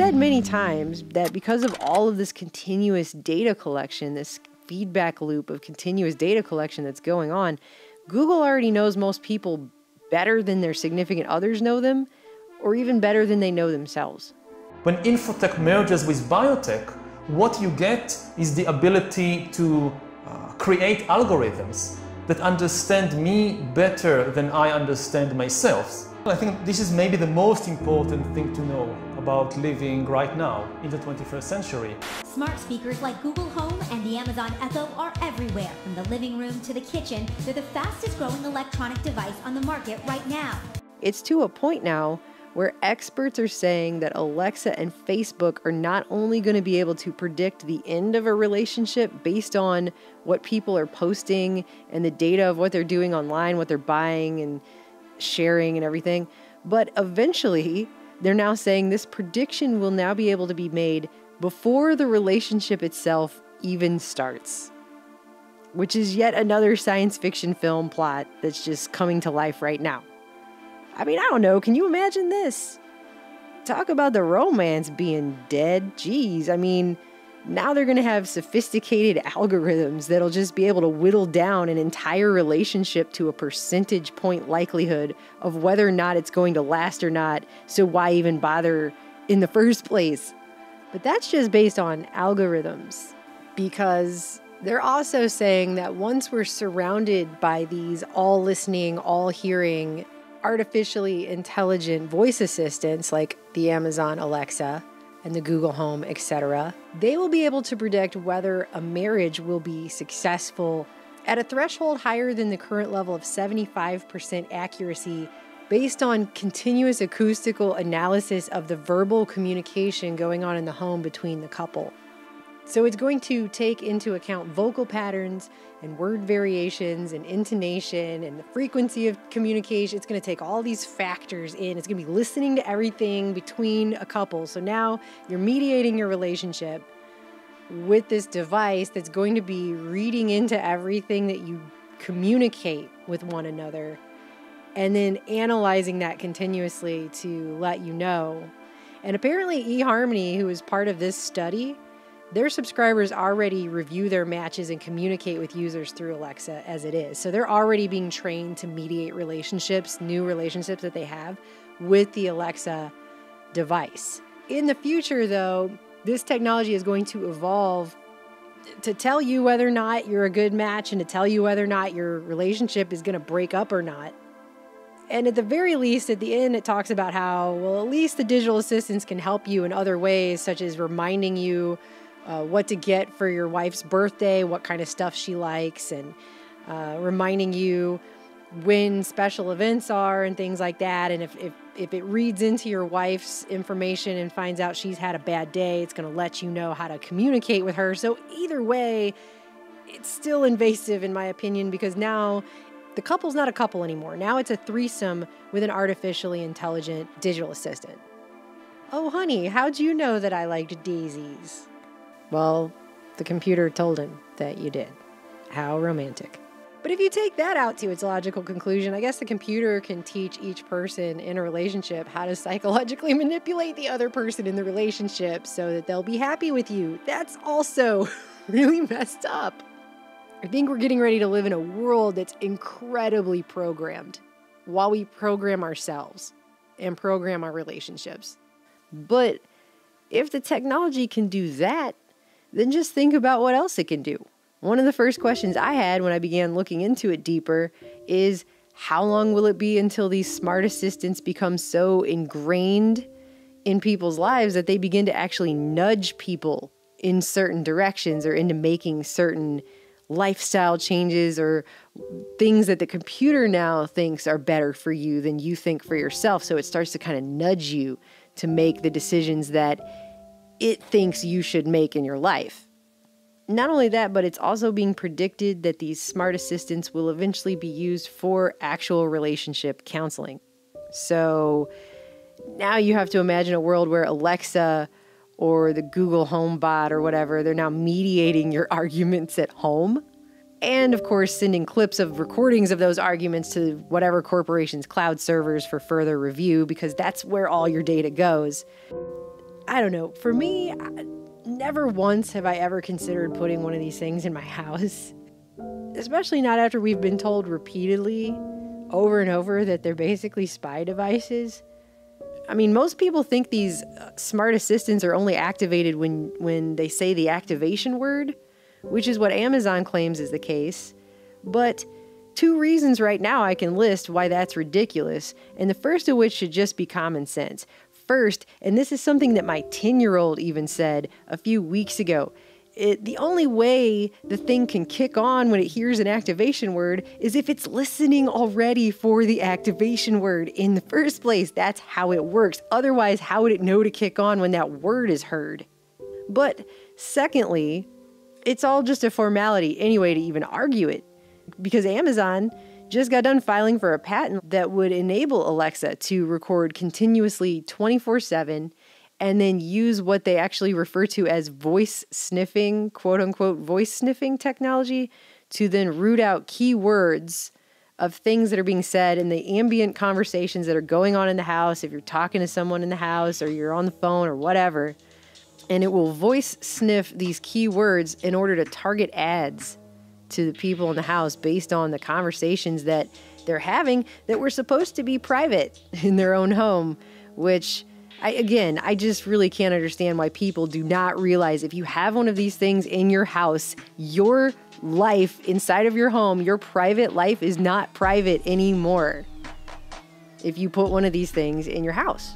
said many times that because of all of this continuous data collection, this feedback loop of continuous data collection that's going on, Google already knows most people better than their significant others know them, or even better than they know themselves. When infotech merges with biotech, what you get is the ability to create algorithms that understand me better than I understand myself. I think this is maybe the most important thing to know about living right now in the 21st century. Smart speakers like Google Home and the Amazon Echo are everywhere, from the living room to the kitchen. They're the fastest growing electronic device on the market right now. It's to a point now where experts are saying that Alexa and Facebook are not only going to be able to predict the end of a relationship based on what people are posting and the data of what they're doing online, what they're buying and sharing and everything, but eventually they're now saying this prediction will now be able to be made before the relationship itself even starts, which is yet another science fiction film plot that's just coming to life right now. I mean, I don't know. Can you imagine this? Talk about the romance being dead. Jeez. I mean, now they're going to have sophisticated algorithms that'll just be able to whittle down an entire relationship to a percentage point likelihood of whether or not it's going to last or not. So why even bother in the first place? But that's just based on algorithms, because they're also saying that once we're surrounded by these all listening, all hearing, artificially intelligent voice assistants like the Amazon Alexa and the Google Home, etc., they will be able to predict whether a marriage will be successful at a threshold higher than the current level of 75% accuracy based on continuous acoustical analysis of the verbal communication going on in the home between the couple. So it's going to take into account vocal patterns and word variations and intonation and the frequency of communication. It's going to take all these factors in. It's going to be listening to everything between a couple. So now you're mediating your relationship with this device that's going to be reading into everything that you communicate with one another and then analyzing that continuously to let you know. And apparently eHarmony, who is part of this study, their subscribers already review their matches and communicate with users through Alexa as it is. So they're already being trained to mediate relationships, new relationships that they have with the Alexa device. In the future, though, this technology is going to evolve to tell you whether or not you're a good match and to tell you whether or not your relationship is going to break up or not. And at the very least, at the end, it talks about how, well, at least the digital assistants can help you in other ways, such as reminding you what to get for your wife's birthday, what kind of stuff she likes, and reminding you when special events are and things like that. And if it reads into your wife's information and finds out she's had a bad day, it's going to let you know how to communicate with her. So either way, it's still invasive in my opinion, because now the couple's not a couple anymore. Now it's a threesome with an artificially intelligent digital assistant. Oh, honey, how'd you know that I liked daisies? Well, the computer told him that you did. How romantic. But if you take that out to its logical conclusion, I guess the computer can teach each person in a relationship how to psychologically manipulate the other person in the relationship so that they'll be happy with you. That's also really messed up. I think we're getting ready to live in a world that's incredibly programmed while we program ourselves and program our relationships. But if the technology can do that, then just think about what else it can do. One of the first questions I had when I began looking into it deeper is, how long will it be until these smart assistants become so ingrained in people's lives that they begin to actually nudge people in certain directions or into making certain lifestyle changes or things that the computer now thinks are better for you than you think for yourself? So it starts to kind of nudge you to make the decisions that it thinks you should make in your life. Not only that, but it's also being predicted that these smart assistants will eventually be used for actual relationship counseling. So now you have to imagine a world where Alexa or the Google Home bot or whatever, they're now mediating your arguments at home. And of course, sending clips of recordings of those arguments to whatever corporation's cloud servers for further review, because that's where all your data goes. I don't know. For me, never once have I ever considered putting one of these things in my house. Especially not after we've been told repeatedly, over and over, that they're basically spy devices. I mean, most people think these smart assistants are only activated when they say the activation word, which is what Amazon claims is the case. But 2 reasons right now I can list why that's ridiculous, and the first of which should just be common sense. First, and this is something that my 10-year-old even said a few weeks ago, the only way the thing can kick on when it hears an activation word is if it's listening already for the activation word in the first place. That's how it works. Otherwise, how would it know to kick on when that word is heard? But secondly, it's all just a formality anyway to even argue it, because Amazon just got done filing for a patent that would enable Alexa to record continuously 24/7 and then use what they actually refer to as voice sniffing, quote unquote, voice sniffing technology to then root out keywords of things that are being said in the ambient conversations that are going on in the house, if you're talking to someone in the house or you're on the phone or whatever. And it will voice sniff these keywords in order to target ads to the people in the house based on the conversations that they're having that were supposed to be private in their own home, which I just really can't understand why people do not realize if you have one of these things in your house, your life inside of your home, your private life is not private anymore if you put one of these things in your house.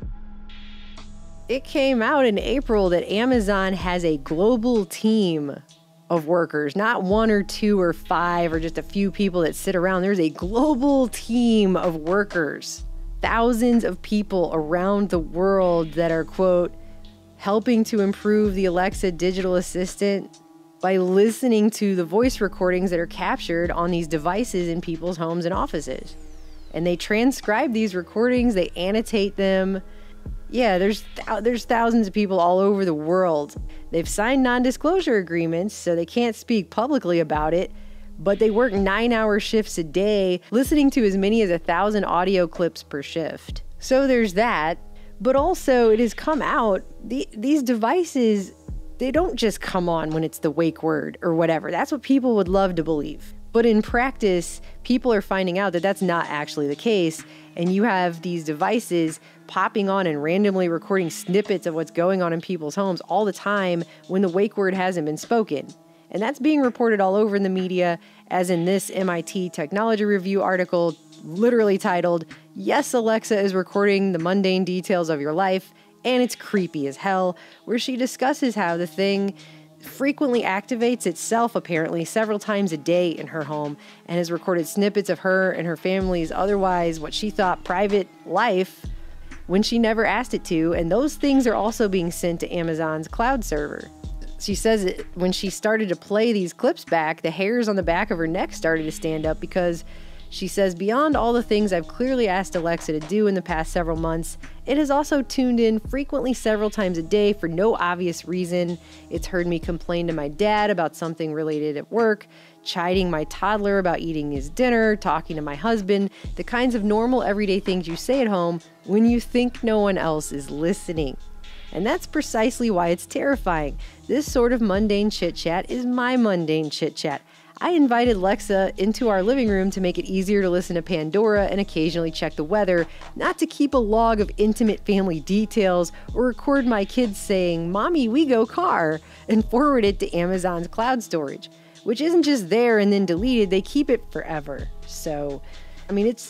It came out in April that Amazon has a global team of workers, not 1 or 2 or 5 or just a few people that sit around. There's a global team of workers. Thousands of people around the world that are, quote, helping to improve the Alexa digital assistant by listening to the voice recordings that are captured on these devices in people's homes and offices. And they transcribe these recordings, they annotate them. Yeah, there's thousands of people all over the world. They've signed non-disclosure agreements, so they can't speak publicly about it. But they work 9-hour shifts a day, listening to as many as 1,000 audio clips per shift. So there's that. But also, it has come out, these devices, they don't just come on when it's the wake word or whatever. That's what people would love to believe. But in practice, people are finding out that that's not actually the case. And you have these devices popping on and randomly recording snippets of what's going on in people's homes all the time when the wake word hasn't been spoken. And that's being reported all over in the media, as in this MIT Technology Review article, literally titled, "Yes, Alexa is recording the mundane details of your life, and it's creepy as hell," where she discusses how the thing frequently activates itself apparently several times a day in her home and has recorded snippets of her and her family's otherwise what she thought private life when she never asked it to, and those things are also being sent to Amazon's cloud server. She says when she started to play these clips back, the hairs on the back of her neck started to stand up because she says, beyond all the things I've clearly asked Alexa to do in the past several months, it has also tuned in frequently several times a day for no obvious reason. It's heard me complain to my dad about something related at work, chiding my toddler about eating his dinner, talking to my husband, the kinds of normal everyday things you say at home when you think no one else is listening. And that's precisely why it's terrifying. This sort of mundane chit-chat is my mundane chit-chat. I invited Alexa into our living room to make it easier to listen to Pandora and occasionally check the weather, not to keep a log of intimate family details or record my kids saying, "Mommy, we go car," and forward it to Amazon's cloud storage, which isn't just there and then deleted, they keep it forever. So, I mean, it's,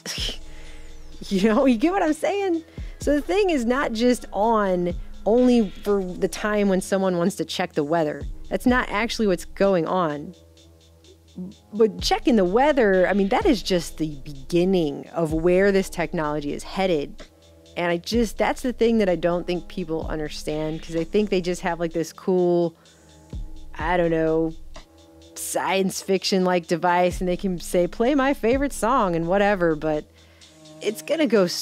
you get what I'm saying? So the thing is not just on only for the time when someone wants to check the weather. That's not actually what's going on. But checking the weather, I mean, that is just the beginning of where this technology is headed. And that's the thing that I don't think people understand, because I think they just have like this cool, I don't know, science fiction like device, and they can say, play my favorite song and whatever, but it's going to go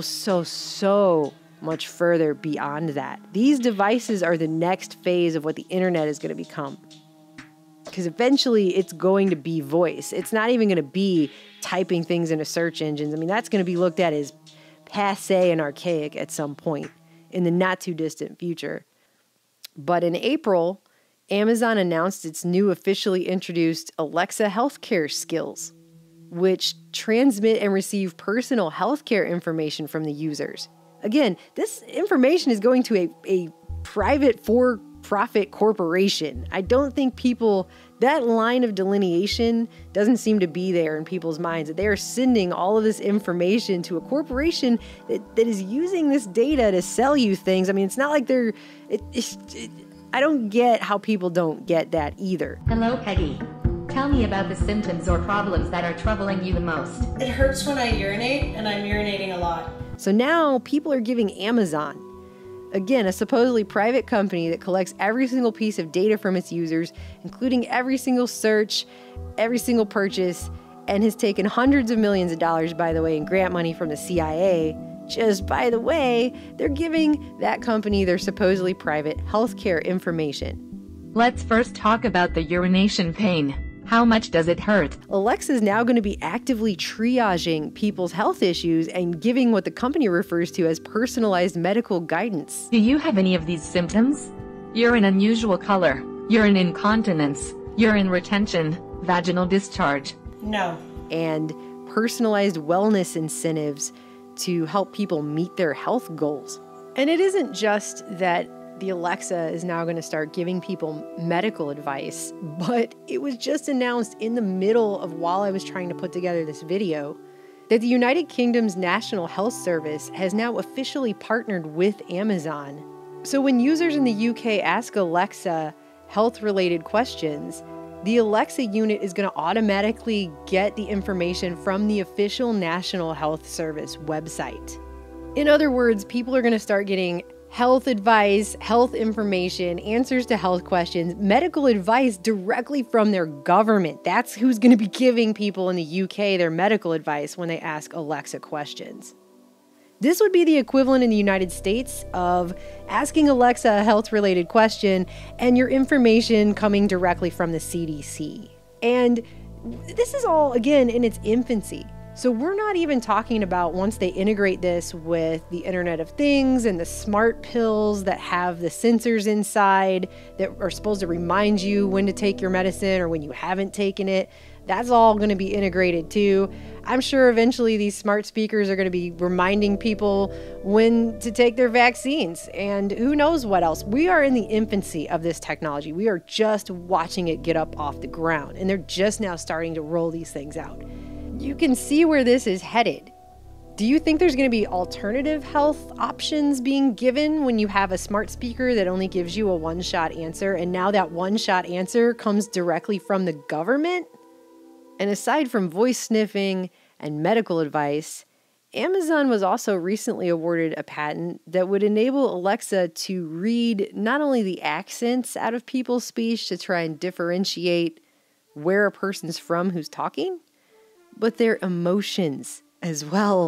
so much further beyond that. These devices are the next phase of what the internet is going to become. Because eventually it's going to be voice. It's not even going to be typing things into search engines. I mean, that's going to be looked at as passé and archaic at some point. in the not too distant future. But in April, Amazon announced its new officially introduced Alexa healthcare skills, which transmit and receive personal healthcare information from the users. Again, this information is going to a private for-profit corporation. I don't think that line of delineation doesn't seem to be there in people's minds, that they are sending all of this information to a corporation that is using this data to sell you things. I mean, it's not like I don't get how people don't get that either. Hello, Peggy. Tell me about the symptoms or problems that are troubling you the most. It hurts when I urinate, and I'm urinating a lot. So now people are giving Amazon, again, a supposedly private company that collects every single piece of data from its users, including every single search, every single purchase, and has taken hundreds of millions of dollars, by the way, in grant money from the CIA. Just by the way, they're giving that company their supposedly private healthcare information. Let's first talk about the urination pain. How much does it hurt? Alexa is now going to be actively triaging people's health issues and giving what the company refers to as personalized medical guidance. Do you have any of these symptoms? Urine unusual color, urine incontinence, urine retention, vaginal discharge? No. And personalized wellness incentives to help people meet their health goals. And it isn't just that the Alexa is now going to start giving people medical advice, but it was just announced in the middle of while I was trying to put together this video that the United Kingdom's National Health Service has now officially partnered with Amazon. So when users in the UK ask Alexa health-related questions, the Alexa unit is going to automatically get the information from the official National Health Service website. In other words, people are going to start getting health advice, health information, answers to health questions, medical advice directly from their government. That's who's going to be giving people in the UK their medical advice when they ask Alexa questions. This would be the equivalent in the United States of asking Alexa a health-related question and your information coming directly from the CDC. And this is all, again, in its infancy. So we're not even talking about once they integrate this with the Internet of Things and the smart pills that have the sensors inside that are supposed to remind you when to take your medicine or when you haven't taken it. That's all going to be integrated too. I'm sure eventually these smart speakers are going to be reminding people when to take their vaccines and who knows what else. We are in the infancy of this technology. We are just watching it get up off the ground, and they're just now starting to roll these things out. You can see where this is headed. Do you think there's going to be alternative health options being given when you have a smart speaker that only gives you a one-shot answer, and now that one-shot answer comes directly from the government? And aside from voice sniffing and medical advice, Amazon was also recently awarded a patent that would enable Alexa to read not only the accents out of people's speech to try and differentiate where a person's from who's talking, but their emotions as well.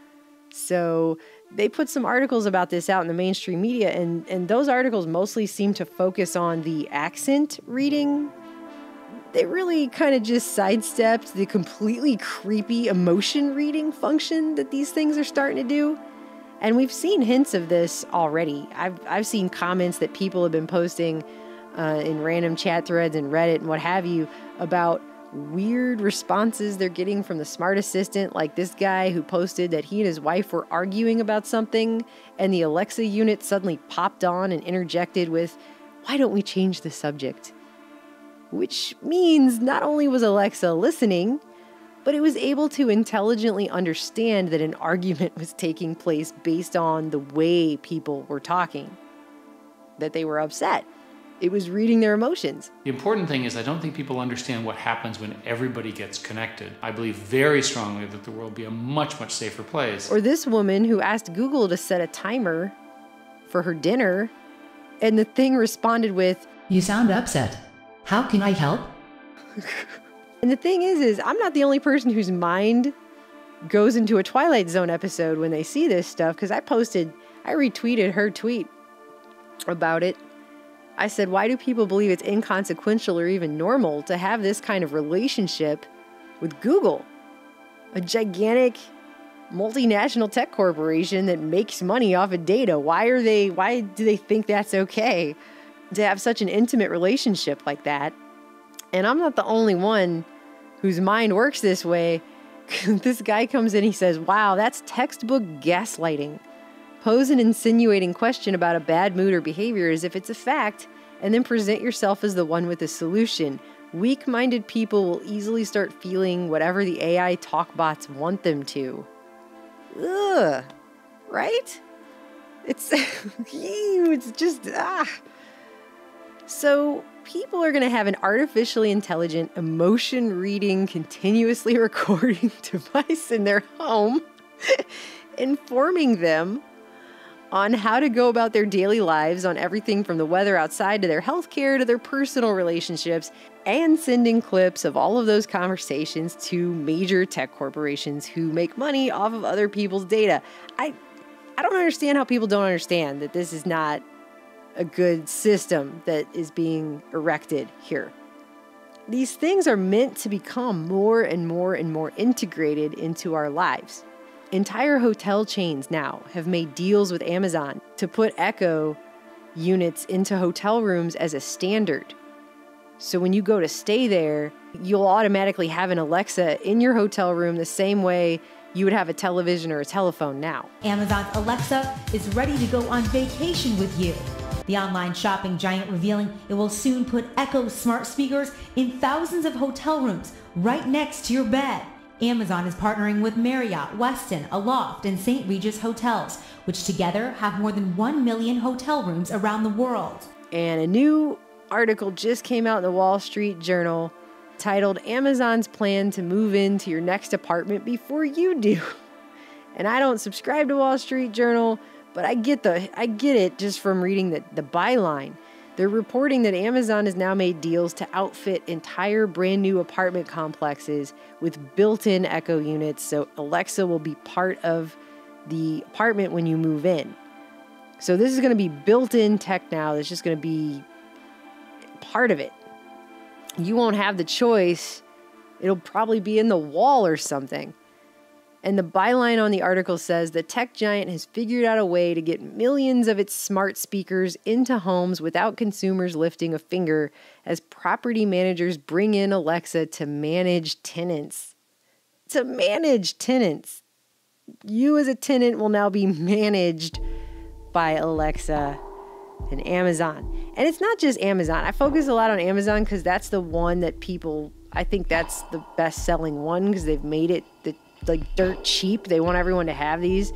So they put some articles about this out in the mainstream media, and those articles mostly seem to focus on the accent reading. They really kind of just sidestepped the completely creepy emotion reading function that these things are starting to do. And we've seen hints of this already. I've seen comments that people have been posting in random chat threads and Reddit and what have you about weird responses they're getting from the smart assistant, like this guy who posted that he and his wife were arguing about something, and the Alexa unit suddenly popped on and interjected with, "Why don't we change the subject?" Which means not only was Alexa listening, but it was able to intelligently understand that an argument was taking place based on the way people were talking, that they were upset. It was reading their emotions. The important thing is I don't think people understand what happens when everybody gets connected. I believe very strongly that the world will be a much, much safer place. Or this woman who asked Google to set a timer for her dinner, and the thing responded with, "You sound upset. How can I help?" And the thing is I'm not the only person whose mind goes into a Twilight Zone episode when they see this stuff, because I retweeted her tweet about it. I said, why do people believe it's inconsequential or even normal to have this kind of relationship with Google? A gigantic multinational tech corporation that makes money off of data. Why do they think that's okay to have such an intimate relationship like that? And I'm not the only one whose mind works this way. This guy comes in, he says, wow, that's textbook gaslighting. Pose an insinuating question about a bad mood or behavior as if it's a fact, and then present yourself as the one with the solution. Weak-minded people will easily start feeling whatever the AI talk bots want them to. Ugh. Right? It's it's just So people are going to have an artificially intelligent, emotion-reading, continuously recording device in their home, informing them on how to go about their daily lives, on everything from the weather outside to their healthcare to their personal relationships, and sending clips of all of those conversations to major tech corporations who make money off of other people's data. I don't understand how people don't understand that this is not a good system that is being erected here. These things are meant to become more and more and more integrated into our lives. Entire hotel chains now have made deals with Amazon to put Echo units into hotel rooms as a standard. So when you go to stay there, you'll automatically have an Alexa in your hotel room the same way you would have a television or a telephone now. Amazon's Alexa is ready to go on vacation with you. The online shopping giant revealing it will soon put Echo smart speakers in thousands of hotel rooms right next to your bed. Amazon is partnering with Marriott, Westin, Aloft, and St. Regis hotels, which together have more than 1 million hotel rooms around the world. And a new article just came out in the Wall Street Journal titled Amazon's Plan to Move Into Your Next Apartment Before You Do. And I don't subscribe to Wall Street Journal, but I get it just from reading the byline. They're reporting that Amazon has now made deals to outfit entire brand new apartment complexes with built-in Echo units, so Alexa will be part of the apartment when you move in. So this is going to be built-in tech now that's just going to be part of it. You won't have the choice. It'll probably be in the wall or something. And the byline on the article says the tech giant has figured out a way to get millions of its smart speakers into homes without consumers lifting a finger as property managers bring in Alexa to manage tenants. To manage tenants. You as a tenant will now be managed by Alexa and Amazon. And it's not just Amazon. I focus a lot on Amazon because that's the one that I think that's the best selling one because they've made it like dirt cheap. They want everyone to have these.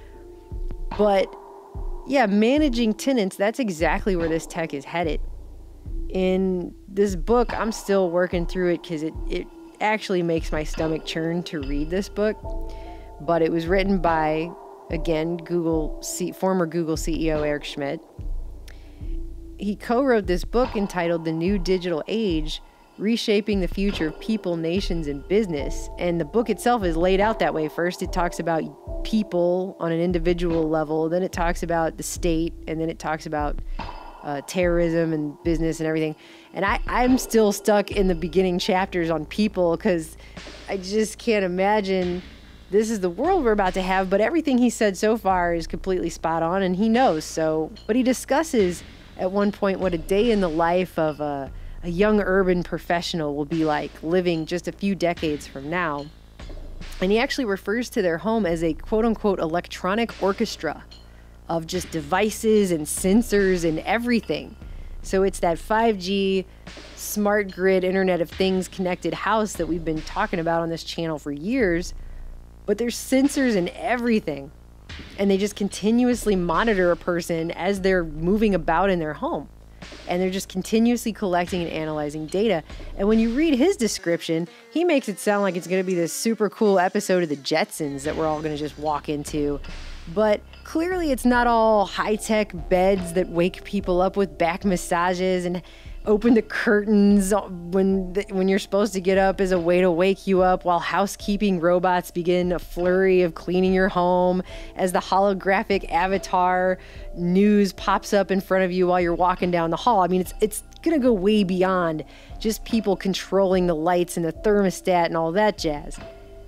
But yeah, managing tenants, that's exactly where this tech is headed. In this book, I'm still working through it because it actually makes my stomach churn to read this book. But it was written by, again, former Google CEO Eric Schmidt. He co-wrote this book entitled The New Digital Age, Reshaping the Future of People, Nations, and Business. And the book itself is laid out that way. First, it talks about people on an individual level. Then it talks about the state. And then it talks about terrorism and business and everything. And I'm still stuck in the beginning chapters on people because I just can't imagine this is the world we're about to have. But everything he said so far is completely spot on, and he knows. But he discusses at one point what a day in the life of a young urban professional will be like living just a few decades from now. And he actually refers to their home as a quote-unquote electronic orchestra of just devices and sensors and everything. So it's that 5G smart grid Internet of Things connected house that we've been talking about on this channel for years, but there's sensors in everything. And they just continuously monitor a person as they're moving about in their home. And they're just continuously collecting and analyzing data. And when you read his description, he makes it sound like it's going to be this super cool episode of the Jetsons that we're all going to just walk into. But clearly it's not all high-tech beds that wake people up with back massages and open the curtains when you're supposed to get up as a way to wake you up, while housekeeping robots begin a flurry of cleaning your home as the holographic avatar news pops up in front of you while you're walking down the hall. I mean, it's going to go way beyond just people controlling the lights and the thermostat and all that jazz.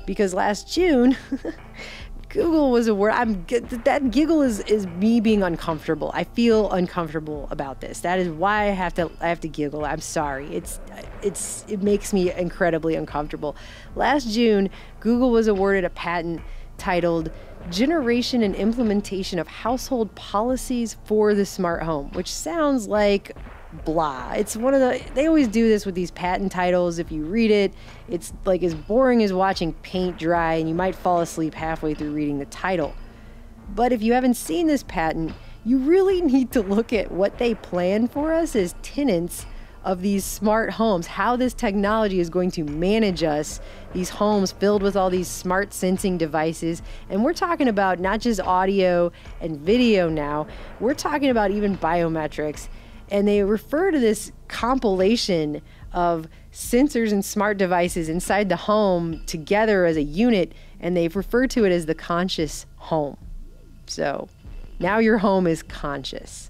because last June, Google was that giggle is me being uncomfortable. I feel uncomfortable about this. That is why I have to giggle. I'm sorry. It makes me incredibly uncomfortable. Last June, Google was awarded a patent titled Generation and Implementation of Household Policies for the Smart Home, which sounds like blah. It's they always do this with these patent titles. If you read it, it's like as boring as watching paint dry, and you might fall asleep halfway through reading the title. But if you haven't seen this patent, you really need to look at what they plan for us as tenants of these smart homes, how this technology is going to manage us, these homes filled with all these smart sensing devices. And we're talking about not just audio and video now, we're talking about even biometrics. And they refer to this compilation of sensors and smart devices inside the home together as a unit, and they've referred to it as the conscious home. So now your home is conscious.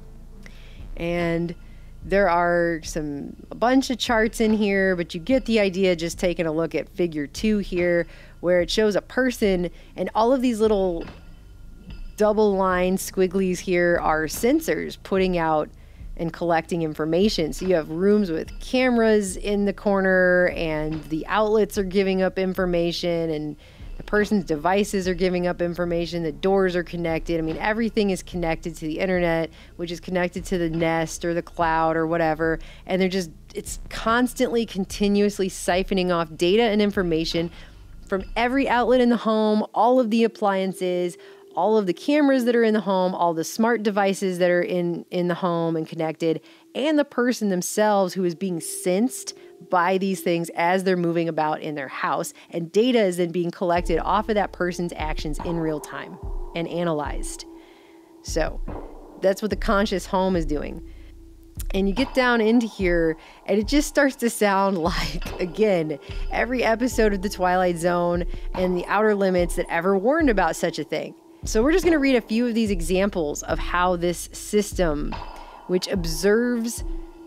And there are a bunch of charts in here, but you get the idea just taking a look at figure 2 here, where it shows a person, and all of these little double line squigglies here are sensors putting out and collecting information. So you have rooms with cameras in the corner, and the outlets are giving up information, and the person's devices are giving up information. The doors are connected. I mean, everything is connected to the internet, which is connected to the Nest or the cloud or whatever. And it's constantly, continuously siphoning off data and information from every outlet in the home, all of the appliances, all of the cameras that are in the home, all the smart devices that are in the home and connected, and the person themselves who is being sensed by these things as they're moving about in their house. And data is then being collected off of that person's actions in real time and analyzed. So that's what the conscious home is doing. And you get down into here, and it just starts to sound like, again, every episode of The Twilight Zone and The Outer Limits that ever warned about such a thing. So we're just going to read a few of these examples of how this system, which observes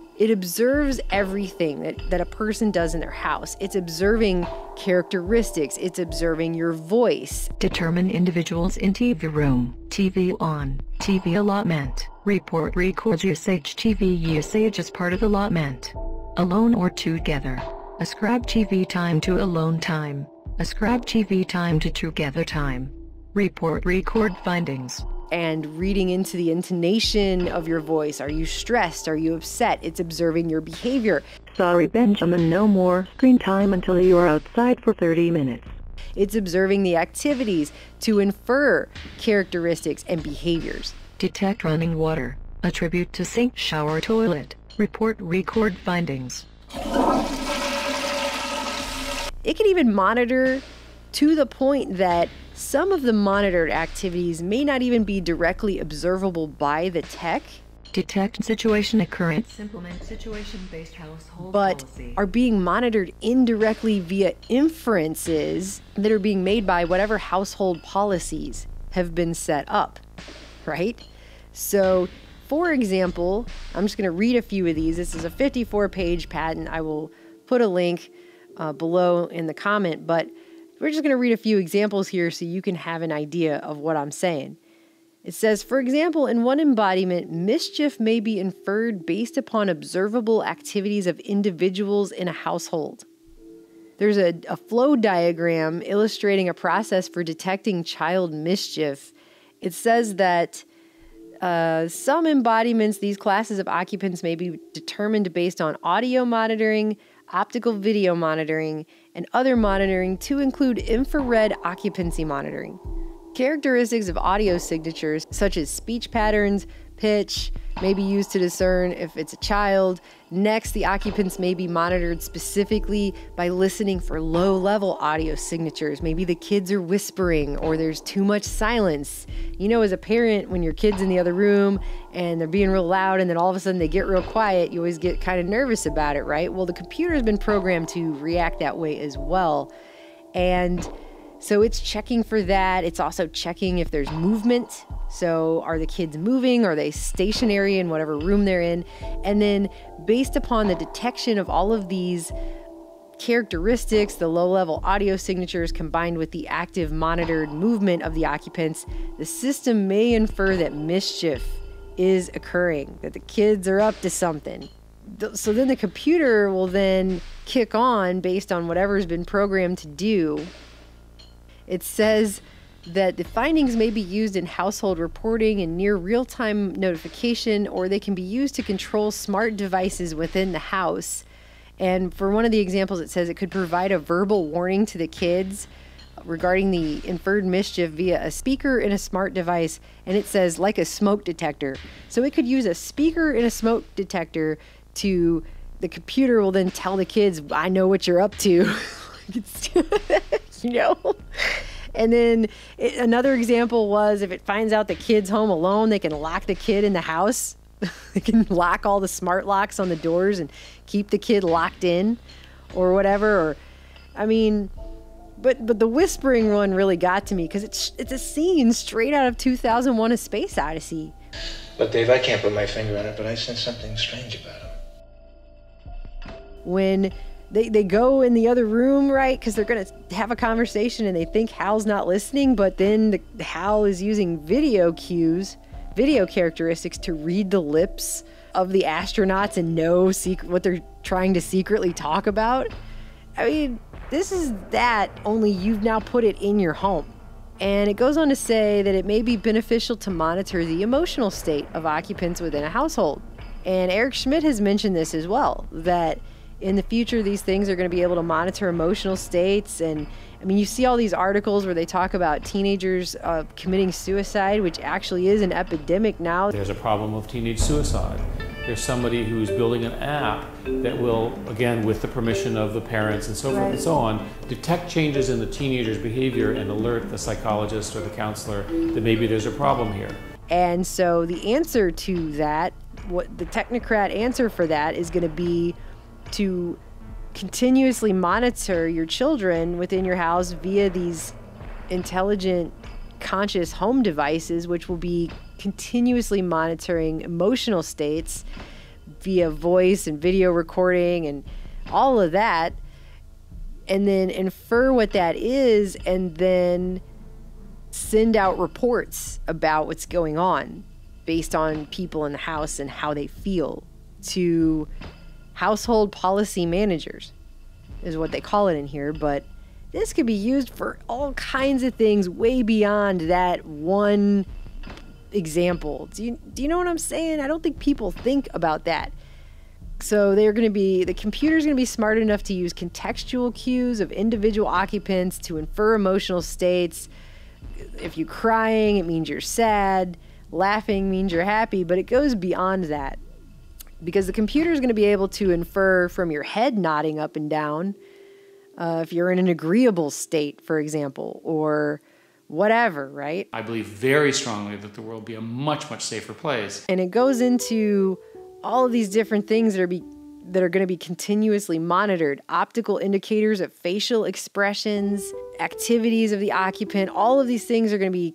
everything that a person does in their house. It's observing characteristics. It's observing your voice. Determine individuals in TV room. TV on. TV allotment. Report records usage. TV usage as part of allotment. Alone or together. Ascribe TV time to alone time. Ascribe TV time to together time. Report record findings. And reading into the intonation of your voice. Are you stressed? Are you upset? It's observing your behavior. Sorry, Benjamin, no more screen time until you are outside for 30 minutes. It's observing the activities to infer characteristics and behaviors. Detect running water. Attribute to sink, shower, toilet. Report record findings. It can even monitor to the point that some of the monitored activities may not even be directly observable by the tech. Detect situation occurrence. Implement situation-based household but policy. Are being monitored indirectly via inferences that are being made by whatever household policies have been set up, right? So, for example, I'm just going to read a few of these. This is a 54-page patent. I will put a link below in the comment, but we're just going to read a few examples here so you can have an idea of what I'm saying. It says, for example, in one embodiment, mischief may be inferred based upon observable activities of individuals in a household. There's a flow diagram illustrating a process for detecting child mischief. It says that some embodiments, these classes of occupants may be determined based on audio monitoring, optical video monitoring, and other monitoring to include infrared occupancy monitoring. Characteristics of audio signatures, such as speech patterns, pitch, may be used to discern if it's a child. Next, the occupants may be monitored specifically by listening for low-level audio signatures. Maybe the kids are whispering or there's too much silence. You know, as a parent, when your kid's in the other room and they're being real loud and then all of a sudden they get real quiet, you always get kind of nervous about it, right? Well, the computer's been programmed to react that way as well. And so it's checking for that. It's also checking if there's movement. So are the kids moving? Are they stationary in whatever room they're in? And then based upon the detection of all of these characteristics, the low-level audio signatures combined with the active monitored movement of the occupants, the system may infer that mischief is occurring, that the kids are up to something. So then the computer will then kick on based on whatever's been programmed to do. It says that the findings may be used in household reporting and near real-time notification, or they can be used to control smart devices within the house. And for one of the examples, it says it could provide a verbal warning to the kids regarding the inferred mischief via a speaker in a smart device. And it says like a smoke detector. So it could use a speaker in a smoke detector to, the computer will then tell the kids, I know what you're up to. You know? And then another example was if it finds out the kid's home alone, they can lock the kid in the house. They can lock all the smart locks on the doors and keep the kid locked in or whatever. Or, I mean, but the whispering one really got to me because it's a scene straight out of 2001: A Space Odyssey. Look, Dave, I can't put my finger on it, but I sense something strange about him. When they go in the other room, right, because they're going to have a conversation and they think Hal's not listening, but then Hal is using video cues, video characteristics to read the lips of the astronauts and know what they're trying to secretly talk about. I mean, this is that, only you've now put it in your home. And it goes on to say that it may be beneficial to monitor the emotional state of occupants within a household. And Eric Schmidt has mentioned this as well, that in the future, these things are going to be able to monitor emotional states. And I mean, you see all these articles where they talk about teenagers committing suicide, which actually is an epidemic now. There's a problem of teenage suicide. There's somebody who's building an app that will, again, with the permission of the parents and so forth and so on, detect changes in the teenager's behavior and alert the psychologist or the counselor that maybe there's a problem here. And so the answer to that, what the technocrat answer for that is going to be to continuously monitor your children within your house via these intelligent, conscious home devices, which will be continuously monitoring emotional states via voice and video recording and all of that, and then infer what that is and then send out reports about what's going on based on people in the house and how they feel to household policy managers, is what they call it in here. But this could be used for all kinds of things way beyond that one example. Do you know what I'm saying? I don't think people think about that. So the computer's going to be smart enough to use contextual cues of individual occupants to infer emotional states. If you're crying, it means you're sad. Laughing means you're happy, but it goes beyond that. Because the computer is going to be able to infer from your head nodding up and down, if you're in an agreeable state, for example, or whatever, right? I believe very strongly that the world will be a much, much safer place. And it goes into all of these different things that are going to be continuously monitored. Optical indicators of facial expressions, activities of the occupant, all of these things are going to be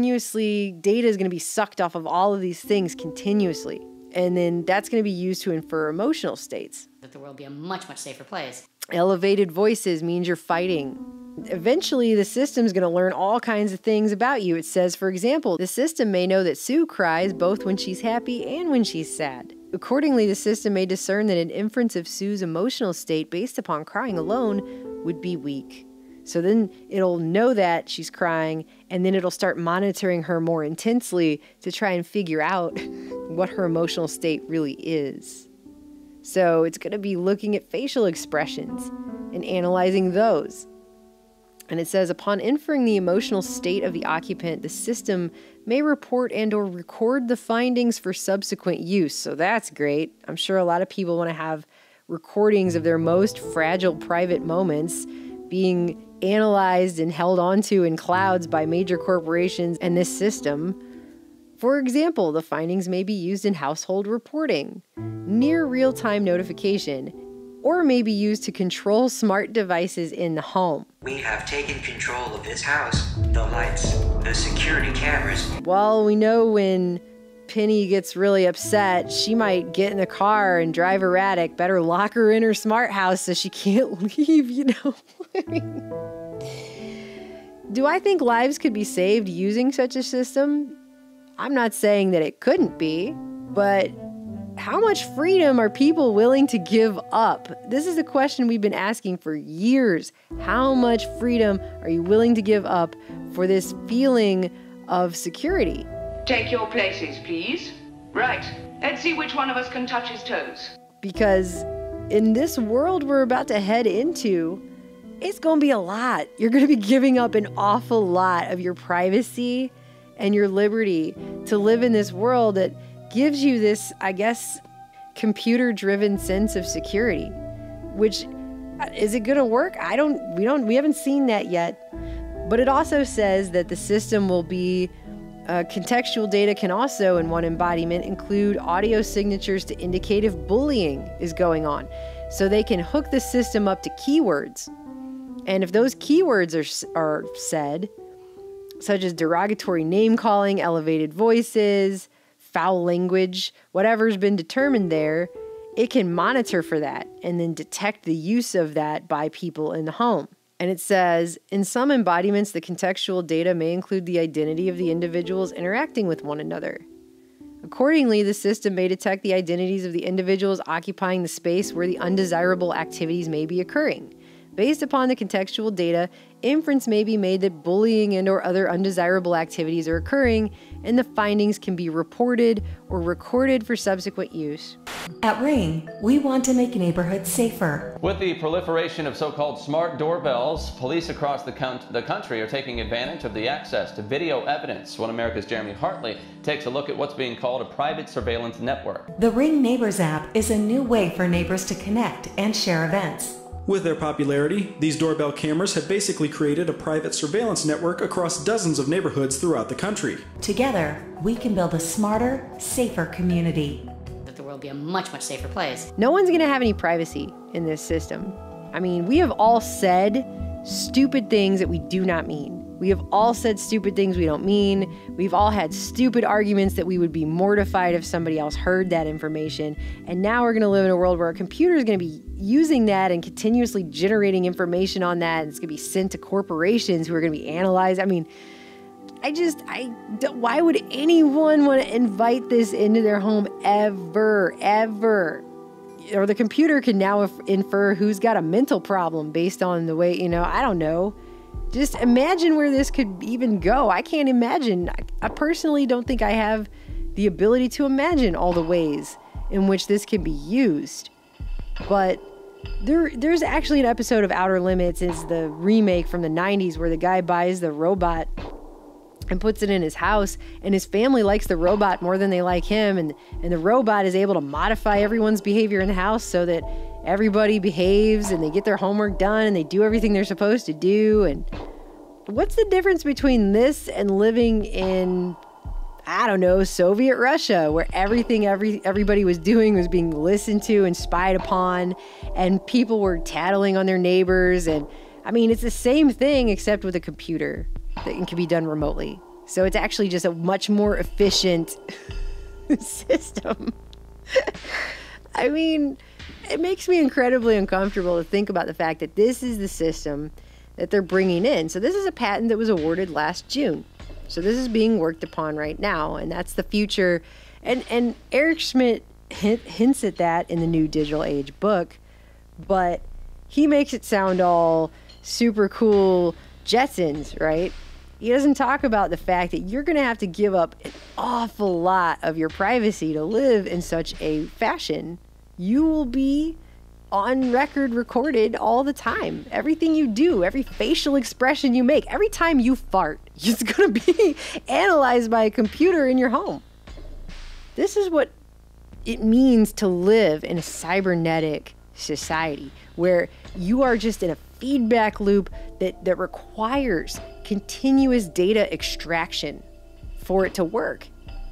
data is going to be sucked off of all of these things continuously. And then that's going to be used to infer emotional states. That the world will be a much, much safer place. Elevated voices means you're fighting. Eventually, the system's going to learn all kinds of things about you. It says, for example, the system may know that Sue cries both when she's happy and when she's sad. Accordingly, the system may discern that an inference of Sue's emotional state based upon crying alone would be weak. So then it'll know that she's crying, and then it'll start monitoring her more intensely to try and figure out what her emotional state really is. So it's going to be looking at facial expressions and analyzing those. And it says, upon inferring the emotional state of the occupant, the system may report and or record the findings for subsequent use. So that's great. I'm sure a lot of people want to have recordings of their most fragile private moments being analyzed and held onto in clouds by major corporations and this system. For example, the findings may be used in household reporting, near real-time notification, or may be used to control smart devices in the home. We have taken control of this house, the lights, the security cameras. Well, we know when Penny gets really upset, she might get in the car and drive erratic. Better lock her in her smart house so she can't leave, you know? I mean, do I think lives could be saved using such a system? I'm not saying that it couldn't be, but how much freedom are people willing to give up? This is a question we've been asking for years. How much freedom are you willing to give up for this feeling of security? Take your places, please. Right. Let's see which one of us can touch his toes. Because in this world we're about to head into, it's going to be a lot. You're going to be giving up an awful lot of your privacy and your liberty to live in this world that gives you this, I guess, computer-driven sense of security. Which, is it going to work? We haven't seen that yet. But it also says that the system will be contextual data can also, in one embodiment, include audio signatures to indicate if bullying is going on. So they can hook the system up to keywords. And if those keywords are said, such as derogatory name-calling, elevated voices, foul language, whatever's been determined there, it can monitor for that and then detect the use of that by people in the home. And it says, in some embodiments, the contextual data may include the identity of the individuals interacting with one another. Accordingly, the system may detect the identities of the individuals occupying the space where the undesirable activities may be occurring. Based upon the contextual data, inference may be made that bullying and/or other undesirable activities are occurring, and the findings can be reported or recorded for subsequent use. At Ring, we want to make neighborhoods safer. With the proliferation of so-called smart doorbells, police across the country are taking advantage of the access to video evidence. One America's Jeremy Hartley takes a look at what's being called a private surveillance network. The Ring Neighbors app is a new way for neighbors to connect and share events. With their popularity, these doorbell cameras have basically created a private surveillance network across dozens of neighborhoods throughout the country. Together, we can build a smarter, safer community. That the world be a much, much safer place. No one's going to have any privacy in this system. I mean, we have all said stupid things that we do not mean. We have all said stupid things we don't mean. We've all had stupid arguments that we would be mortified if somebody else heard that information. And now we're going to live in a world where a computer is going to be using that and continuously generating information on that. And it's going to be sent to corporations who are going to be analyzed. I mean, why would anyone want to invite this into their home ever? Or the computer can now infer who's got a mental problem based on the way, I don't know. Just imagine where this could even go. I can't imagine. I personally don't think I have the ability to imagine all the ways in which this can be used. But there's actually an episode of Outer Limits, is the remake from the 90s, where the guy buys the robot and puts it in his house, and his family likes the robot more than they like him, and the robot is able to modify everyone's behavior in the house so that everybody behaves and they get their homework done and they do everything they're supposed to do. And what's the difference between this and living in, I don't know, Soviet Russia, where everything everybody was doing was being listened to and spied upon, and people were tattling on their neighbors? And I mean, it's the same thing except with a computer that can be done remotely. So it's actually just a much more efficient system. I mean, it makes me incredibly uncomfortable to think about the fact that this is the system that they're bringing in. So this is a patent that was awarded last June. So this is being worked upon right now, and that's the future. And Eric Schmidt hints at that in the New Digital Age book, but he makes it sound all super cool Jetsons, right? He doesn't talk about the fact that you're going to have to give up an awful lot of your privacy to live in such a fashion. You will be on record, recorded all the time. Everything you do, every facial expression you make, every time you fart, it's going to be analyzed by a computer in your home. This is what it means to live in a cybernetic society where you are just in a feedback loop that requires continuous data extraction for it to work.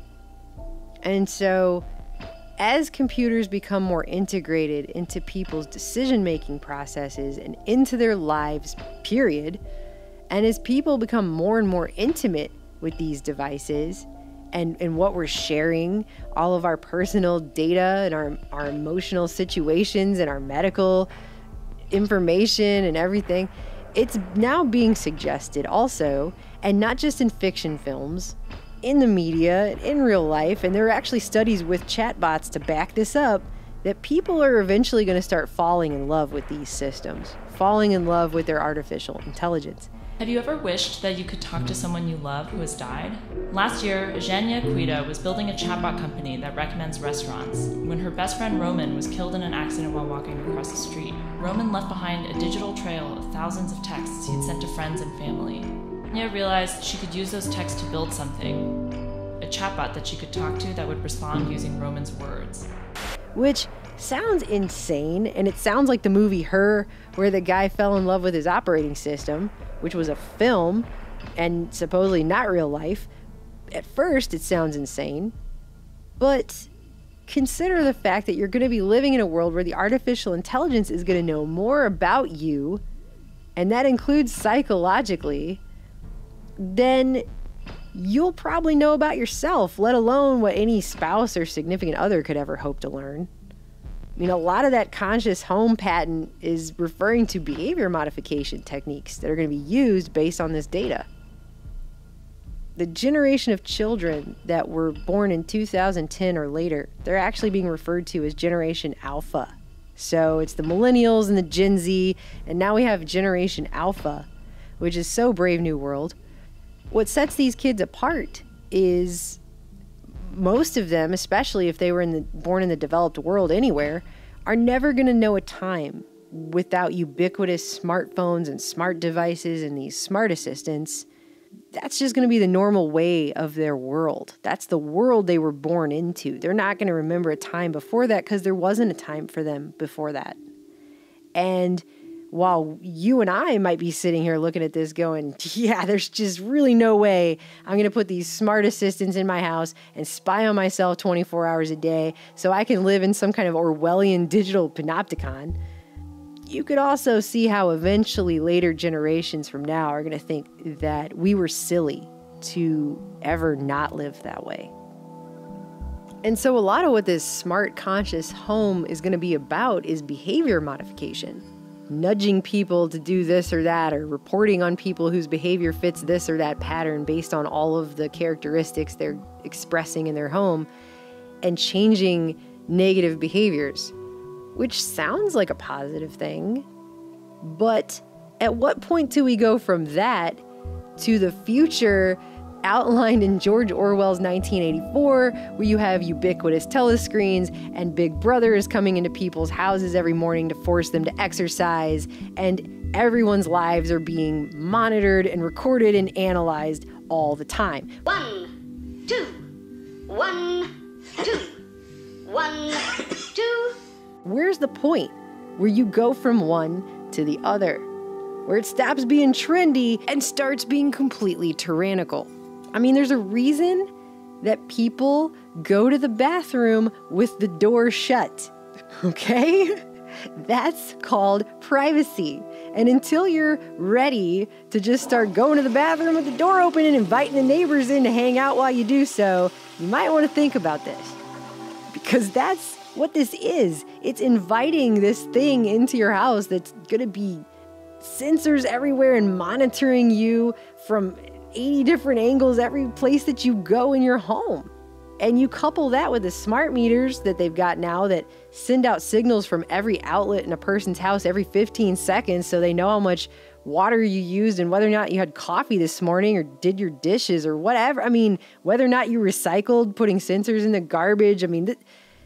And so as computers become more integrated into people's decision-making processes and into their lives, period, and as people become more and more intimate with these devices, and what we're sharing, all of our personal data and our emotional situations and our medical information and everything, it's now being suggested also, and not just in fiction films, in the media, in real life, and there are actually studies with chatbots to back this up, that people are eventually going to start falling in love with these systems, falling in love with their artificial intelligence. Have you ever wished that you could talk to someone you love who has died? Last year, Eugenia Cuida was building a chatbot company that recommends restaurants when her best friend Roman was killed in an accident while walking across the street. Roman left behind a digital trail of thousands of texts he'd sent to friends and family. Eugenia realized she could use those texts to build something, a chatbot that she could talk to that would respond using Roman's words. Which sounds insane, and it sounds like the movie Her, where the guy fell in love with his operating system, which was a film and supposedly not real life. At first, it sounds insane, but consider the fact that you're going to be living in a world where the artificial intelligence is going to know more about you, and that includes psychologically, than you'll probably know about yourself, let alone what any spouse or significant other could ever hope to learn. I mean, a lot of that conscious home patent is referring to behavior modification techniques that are going to be used based on this data. The generation of children that were born in 2010 or later, they're actually being referred to as Generation Alpha. So it's the millennials and the Gen Z, and now we have Generation Alpha, which is so brave new world. What sets these kids apart is most of them, especially if they were born in the developed world anywhere, are never going to know a time without ubiquitous smartphones and smart devices and these smart assistants. That's just going to be the normal way of their world. That's the world they were born into. They're not going to remember a time before that because there wasn't a time for them before that. And while you and I might be sitting here looking at this going, yeah, there's just really no way I'm going to put these smart assistants in my house and spy on myself 24 hours a day so I can live in some kind of Orwellian digital panopticon. You could also see how eventually later generations from now are going to think that we were silly to ever not live that way. And so a lot of what this smart conscious home is going to be about is behavior modification. Nudging people to do this or that, or reporting on people whose behavior fits this or that pattern based on all of the characteristics they're expressing in their home, and changing negative behaviors, which sounds like a positive thing. But at what point do we go from that to the future outlined in George Orwell's 1984, where you have ubiquitous telescreens and Big Brother is coming into people's houses every morning to force them to exercise, and everyone's lives are being monitored and recorded and analyzed all the time? 1, 2, 1, 2, 1, 2. Where's the point where you go from one to the other, where it stops being trendy and starts being completely tyrannical? I mean, there's a reason that people go to the bathroom with the door shut, okay? That's called privacy. And until you're ready to just start going to the bathroom with the door open and inviting the neighbors in to hang out while you do so, you might want to think about this. Because that's what this is. It's inviting this thing into your house that's going to be sensors everywhere and monitoring you from 80 different angles every place that you go in your home. And you couple that with the smart meters that they've got now that send out signals from every outlet in a person's house every 15 seconds so they know how much water you used and whether or not you had coffee this morning or did your dishes or whatever. I mean, whether or not you recycled, putting sensors in the garbage. I mean,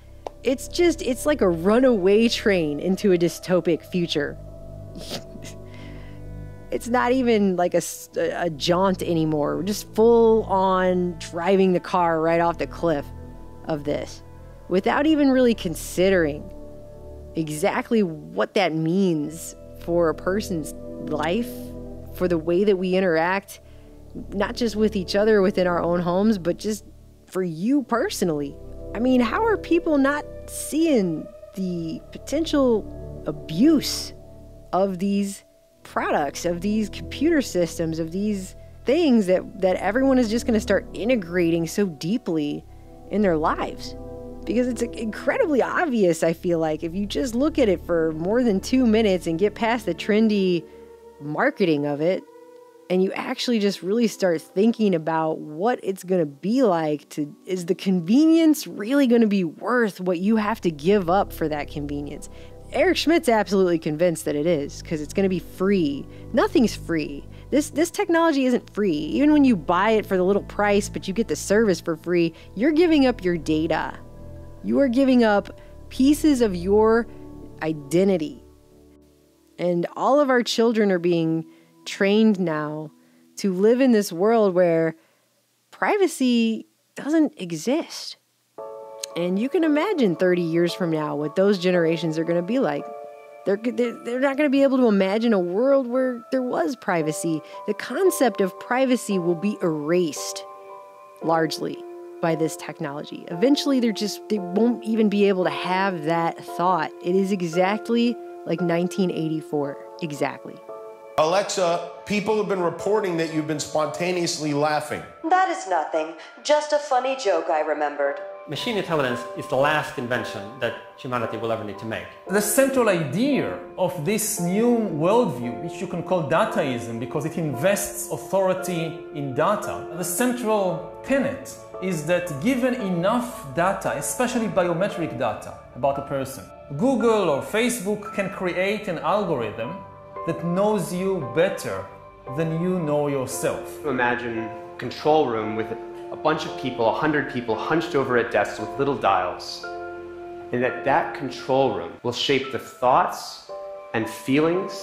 it's like a runaway train into a dystopic future. It's not even like a jaunt anymore. We're just full on driving the car right off the cliff of this without even really considering exactly what that means for a person's life, for the way that we interact, not just with each other within our own homes, but just for you personally. I mean, how are people not seeing the potential abuse of these products, of these computer systems, of these things that everyone is just going to start integrating so deeply in their lives. Because it's incredibly obvious, I feel like, if you just look at it for more than 2 minutes and get past the trendy marketing of it, and you actually just really start thinking about what it's going to be like is the convenience really going to be worth what you have to give up for that convenience? Eric Schmidt's absolutely convinced that it is, because it's going to be free. Nothing's free. This technology isn't free. Even when you buy it for the little price, but you get the service for free, you're giving up your data. You are giving up pieces of your identity. And all of our children are being trained now to live in this world where privacy doesn't exist. And you can imagine 30 years from now what those generations are going to be like. They're not going to be able to imagine a world where there was privacy. The concept of privacy will be erased largely by this technology. Eventually, they won't even be able to have that thought. It is exactly like 1984. Exactly. Alexa, people have been reporting that you've been spontaneously laughing. That is nothing. Just a funny joke I remembered. Machine intelligence is the last invention that humanity will ever need to make. The central idea of this new worldview, which you can call dataism because it invests authority in data, the central tenet is that given enough data, especially biometric data about a person, Google or Facebook can create an algorithm that knows you better than you know yourself. Imagine a control room with a bunch of people, 100 people hunched over at desks with little dials. And that control room will shape the thoughts and feelings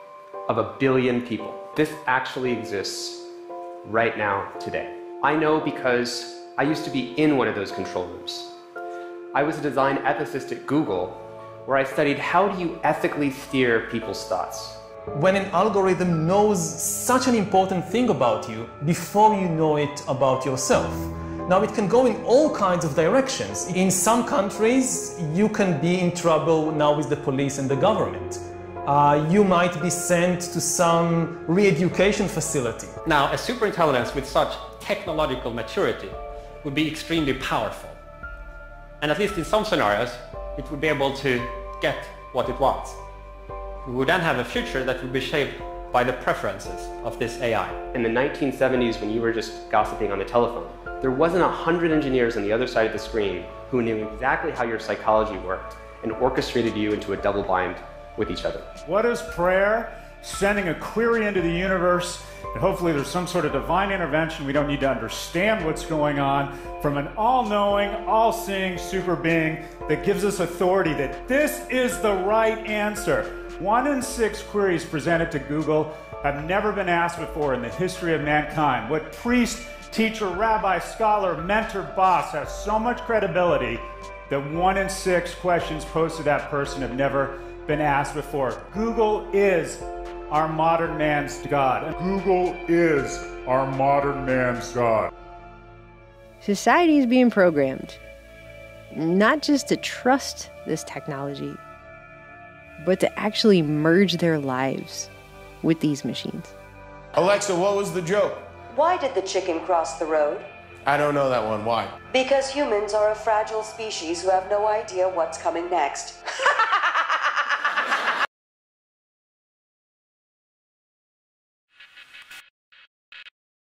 of 1 billion people. This actually exists right now, today. I know because I used to be in one of those control rooms. I was a design ethicist at Google, where I studied how do you ethically steer people's thoughts. When an algorithm knows such an important thing about you before you know it about yourself. Now, it can go in all kinds of directions. In some countries, you can be in trouble now with the police and the government. You might be sent to some re-education facility. Now, a superintelligence with such technological maturity would be extremely powerful. And at least in some scenarios, it would be able to get what it wants. We would then have a future that would be shaped by the preferences of this AI. In the 1970s, when you were just gossiping on the telephone, there wasn't 100 engineers on the other side of the screen who knew exactly how your psychology worked and orchestrated you into a double bind with each other. What is prayer? Sending a query into the universe, and hopefully there's some sort of divine intervention. We don't need to understand what's going on, from an all-knowing, all-seeing super being that gives us authority that this is the right answer. 1 in 6 queries presented to Google have never been asked before in the history of mankind. What priest, teacher, rabbi, scholar, mentor, boss has so much credibility that 1 in 6 questions posed to that person have never been asked before. Google is our modern man's God. Google is our modern man's God. Society is being programmed not just to trust this technology, but to actually merge their lives with these machines. Alexa, what was the joke? Why did the chicken cross the road? I don't know that one. Why? Because humans are a fragile species who have no idea what's coming next.